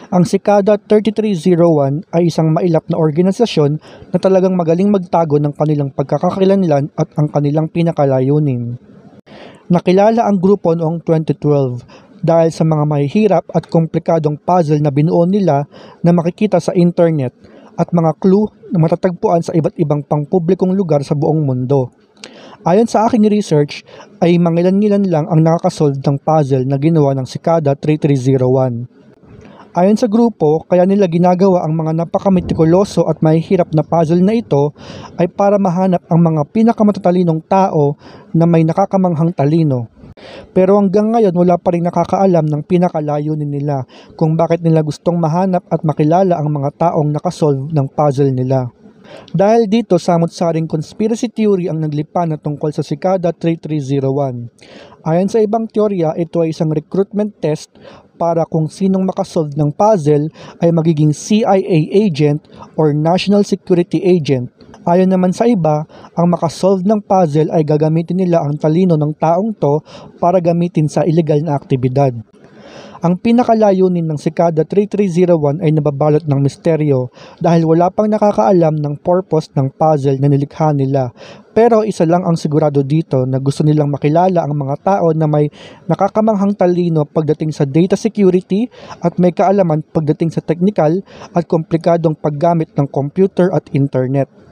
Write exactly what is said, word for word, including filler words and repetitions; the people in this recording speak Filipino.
Ang Cicada thirty-three oh one ay isang mailap na organisasyon na talagang magaling magtago ng kanilang pagkakakilanlan at ang kanilang pinakalayunin. Nakilala ang grupo noong twenty twelve dahil sa mga mahihirap at komplikadong puzzle na binuo nila na makikita sa internet at mga clue na matatagpuan sa iba't ibang pangpublikong lugar sa buong mundo. Ayon sa aking research ay mangilan-ngilan lang ang nakakasolve ng puzzle na ginawa ng Cicada thirty-three oh one. Ayon sa grupo, kaya nila ginagawa ang mga napakametikuloso at mahihirap na puzzle na ito ay para mahanap ang mga pinakamatatalinong tao na may nakakamanghang talino. Pero hanggang ngayon wala pa rin nakakaalam ng pinakalayunin nila kung bakit nila gustong mahanap at makilala ang mga taong nakasolve ng puzzle nila. Dahil dito, samot-saring conspiracy theory ang naglipa na tungkol sa Cicada thirty-three oh one. Ayon sa ibang teorya, ito ay isang recruitment test para kung sinong makasolve ng puzzle ay magiging C I A agent or National Security Agent. Ayon naman sa iba, ang makasolve ng puzzle ay gagamitin nila ang talino ng taong to para gamitin sa illegal na aktibidad. Ang pinakalayunin ng Cicada thirty-three oh one ay nababalot ng misteryo dahil wala pang nakakaalam ng purpose ng puzzle na nilikha nila. Pero isa lang ang sigurado dito na gusto nilang makilala ang mga tao na may nakakamanghang talino pagdating sa data security at may kaalaman pagdating sa technical at komplikadong paggamit ng computer at internet.